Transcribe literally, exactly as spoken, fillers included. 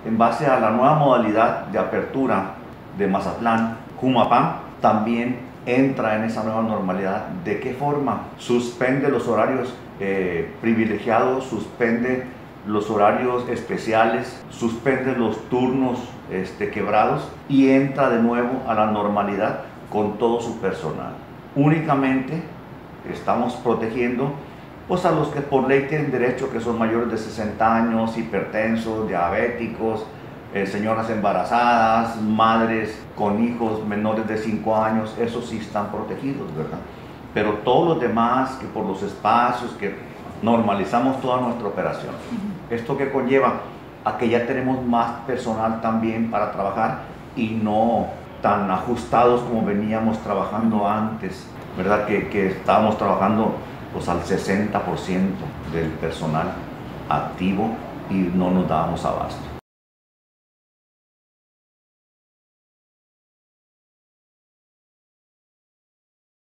en base a la nueva modalidad de apertura de Mazatlán, Humapam también entra en esa nueva normalidad. ¿De qué forma? Suspende los horarios eh, privilegiados, suspende los horarios especiales, suspende los turnos este, quebrados y entra de nuevo a la normalidad con todo su personal. Únicamente estamos protegiendo pues, a los que por ley tienen derecho, que son mayores de sesenta años, hipertensos, diabéticos, eh, señoras embarazadas, madres con hijos menores de cinco años, esos sí están protegidos, ¿verdad? Pero todos los demás, que por los espacios, que normalizamos toda nuestra operación. Esto que conlleva a que ya tenemos más personal también para trabajar y no tan ajustados como veníamos trabajando antes, ¿verdad? Que, que estábamos trabajando pues, al sesenta por ciento del personal activo y no nos dábamos abasto.